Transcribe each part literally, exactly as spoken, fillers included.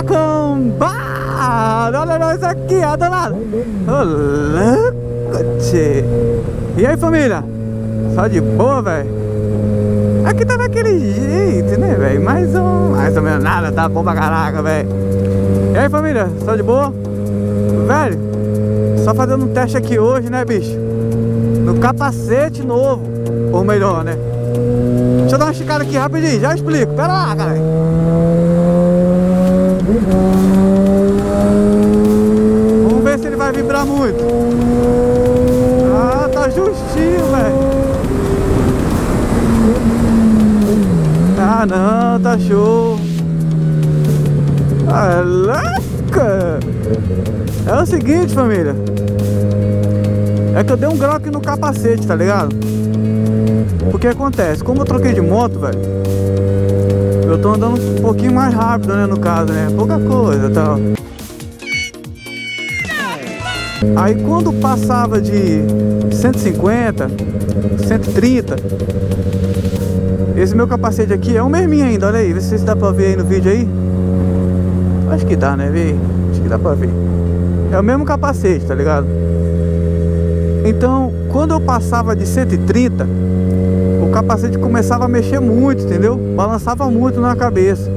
cambada! Olha nós aqui, ó, do lado. Ô, louco, tchê. E aí, família? Só de boa, velho? Aqui tá daquele jeito, né, velho? Mais ou, mais ou menos nada, tá bom pra caraca, velho. E aí, família? Só de boa? Velho, só fazendo um teste aqui hoje, né, bicho? No capacete novo. Ou melhor, né? Deixa eu dar uma esticada aqui rapidinho, já explico. Pera lá, galera. Vamos ver se ele vai vibrar muito. Ah, tá justinho, velho. Ah, não, tá show. Ah, louca. É o seguinte, família. É que eu dei um grau aqui no capacete, tá ligado? Porque acontece, como eu troquei de moto, velho, eu tô andando um pouquinho mais rápido, né, no caso, né? Pouca coisa, tal. Aí quando passava de cento e cinquenta, cento e trinta, esse meu capacete aqui é o mesminho ainda, olha aí, vê se dá pra ver aí no vídeo aí. Acho que dá, né, vê? Acho que dá pra ver. É o mesmo capacete, tá ligado? Então, quando eu passava de cento e trinta, o capacete começava a mexer muito, entendeu? Balançava muito na cabeça.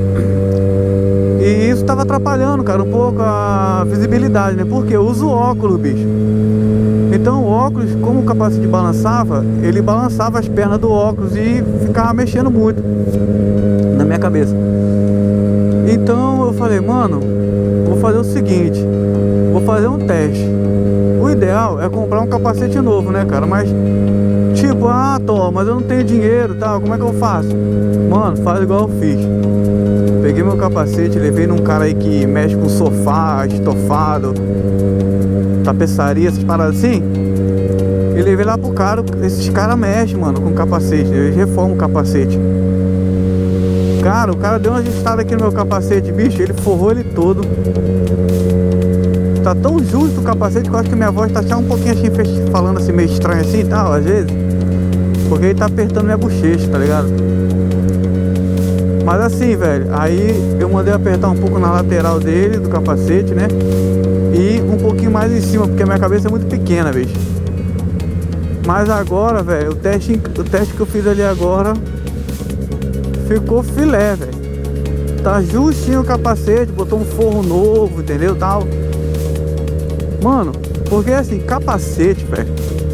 E isso tava atrapalhando, cara, um pouco a visibilidade, né? Porque eu uso óculos, bicho. Então o óculos, como o capacete balançava, ele balançava as pernas do óculos e ficava mexendo muito na minha cabeça. Então eu falei, mano, vou fazer o seguinte, vou fazer um teste. O ideal é comprar um capacete novo, né, cara? Mas tipo, ah, Tom, mas eu não tenho dinheiro, tal, como é que eu faço? Mano, faz igual eu fiz. Peguei meu capacete, levei num cara aí que mexe com sofá, estofado, tapeçaria, essas paradas assim. E levei lá pro cara, esses caras mexem, mano, com capacete, eles reformam o capacete. Cara, o cara deu uma ajustada aqui no meu capacete, bicho, ele forrou ele todo. Tá tão justo o capacete que eu acho que minha voz tá já um pouquinho assim, falando assim, meio estranho assim e tal, às vezes. Porque ele tá apertando minha bochecha, tá ligado? Mas assim, velho, aí eu mandei apertar um pouco na lateral dele, do capacete, né? E um pouquinho mais em cima, porque a minha cabeça é muito pequena, bicho. Mas agora, velho, o teste, o teste que eu fiz ali agora ficou filé, velho. Tá justinho o capacete, botou um forro novo, entendeu, tal. Mano, porque assim, capacete, velho,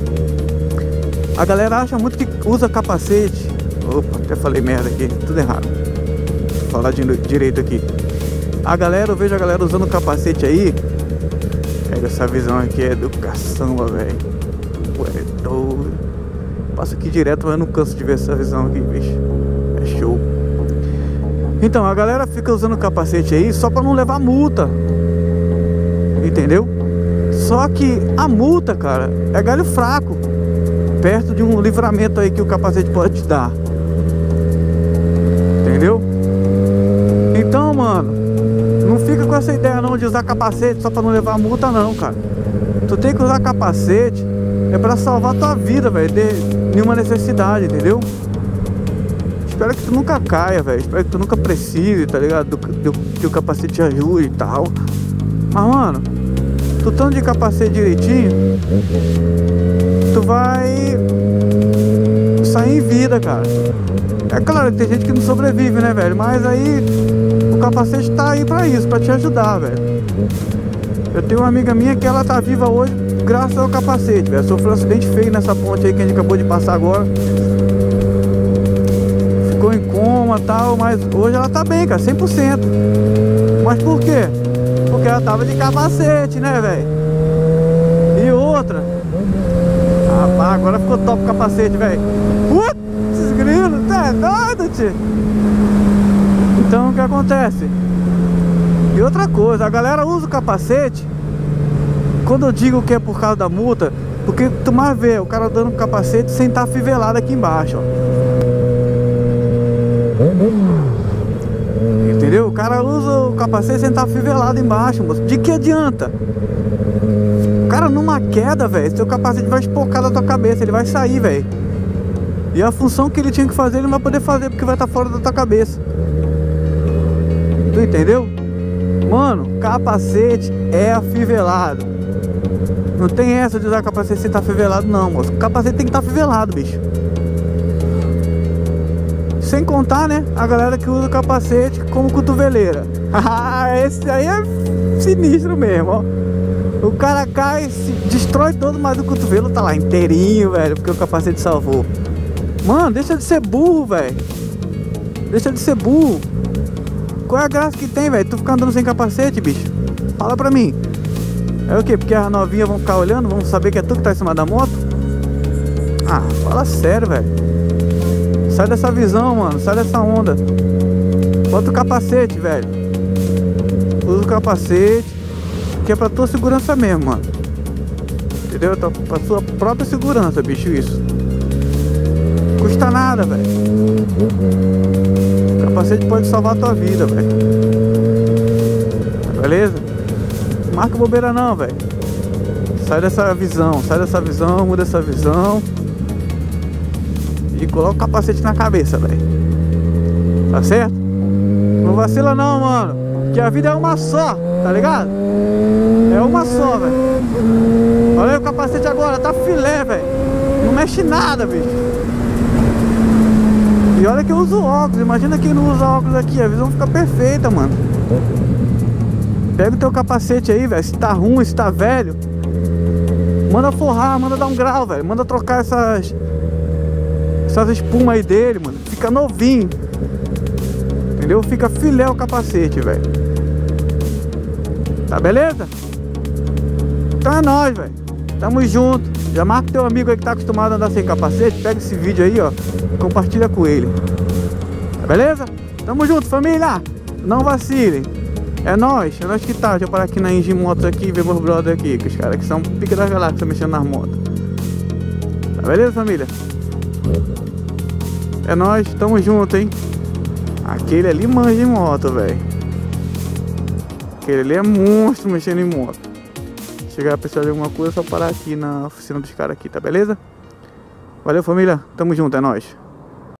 a galera acha muito que usa capacete. Opa, até falei merda aqui, tudo errado. Vou falar de, direito aqui. A galera, eu vejo a galera usando capacete aí. Pega essa visão aqui, é educação, velho. Pô, é doido. Passa aqui direto, mas eu não canso de ver essa visão aqui, bicho. É show. Então, a galera fica usando capacete aí só pra não levar multa. Entendeu? Só que a multa, cara, é galho fraco perto de um livramento aí que o capacete pode te dar. Entendeu? Então, mano, não fica com essa ideia não de usar capacete só pra não levar multa não, cara. Tu tem que usar capacete é pra salvar tua vida, velho, de nenhuma necessidade, entendeu? Espero que tu nunca caia, velho. Espero que tu nunca precise, tá ligado? Do, do, que o capacete te ajude e tal. Mas, mano, tu estando de capacete direitinho, tu vai sair em vida, cara. É claro que tem gente que não sobrevive, né, velho? Mas aí o capacete tá aí pra isso, pra te ajudar, velho. Eu tenho uma amiga minha que ela tá viva hoje graças ao capacete, velho. Sofreu um acidente feio nessa ponte aí que a gente acabou de passar agora. Ficou em coma e tal, mas hoje ela tá bem, cara, cem por cento. Mas por quê? Porque ela tava de capacete, né, velho? E outra. Ah, agora ficou top o capacete, velho. Putz, grilo, tá é doido, tio. Então o que acontece? E outra coisa, a galera usa o capacete. Quando eu digo que é por causa da multa, porque tu mais vê o cara dando o capacete sem estar fivelado aqui embaixo, ó. Entendeu? O cara usa o capacete sem estar fivelado embaixo, moço. De que adianta? Cara, numa queda, velho, seu capacete vai espocar da tua cabeça, ele vai sair, velho. E a função que ele tinha que fazer, ele não vai poder fazer, porque vai estar fora da tua cabeça. Tu entendeu? Mano, capacete é afivelado. Não tem essa de usar capacete sem estar afivelado não, moço. Capacete tem que estar afivelado, bicho. Sem contar, né, a galera que usa o capacete como cotoveleira. Esse aí é sinistro mesmo, ó. O cara cai, se destrói todo, mas o cotovelo tá lá inteirinho, velho, porque o capacete salvou. Mano, deixa de ser burro, velho. Deixa de ser burro. Qual é a graça que tem, velho? Tu ficar andando sem capacete, bicho? Fala pra mim. É o quê? Porque as novinhas vão ficar olhando, vão saber que é tu que tá em cima da moto? Ah, fala sério, velho. Sai dessa visão, mano. Sai dessa onda. Bota o capacete, velho. Usa o capacete, que é pra tua segurança mesmo, mano. Entendeu? Pra sua própria segurança, bicho, isso. Custa nada, velho. O capacete pode salvar a tua vida, velho. Beleza? Não marca bobeira não, velho. Sai dessa visão, sai dessa visão, muda essa visão. E coloca o capacete na cabeça, velho. Tá certo? Não vacila não, mano. Que a vida é uma só, tá ligado? É uma só, velho. Olha aí o capacete agora, tá filé, velho. Não mexe nada, bicho. E olha que eu uso óculos. Imagina quem não usa óculos aqui. A visão fica perfeita, mano. Pega o teu capacete aí, velho. Se tá ruim, se tá velho, manda forrar, manda dar um grau, velho. Manda trocar essas Essas espumas aí dele, mano. Fica novinho. Entendeu? Fica filé o capacete, velho. Tá beleza? Então é nóis, velho. Tamo junto. Já marca teu amigo aí que tá acostumado a andar sem capacete. Pega esse vídeo aí, ó, e compartilha com ele. Tá beleza? Tamo junto, família. Não vacilem. É nóis. É nóis que tá. Deixa eu parar aqui na Engie Motos aqui e ver meus brothers aqui. Que os caras que são pica da galáxia mexendo nas motos. Tá beleza, família? É nóis, tamo junto, hein? Aquele ali manja em moto, velho. Aquele ali é monstro mexendo em moto. Chegar a precisar de alguma coisa, é só parar aqui na oficina dos caras aqui, tá beleza? Valeu, família, tamo junto, é nóis.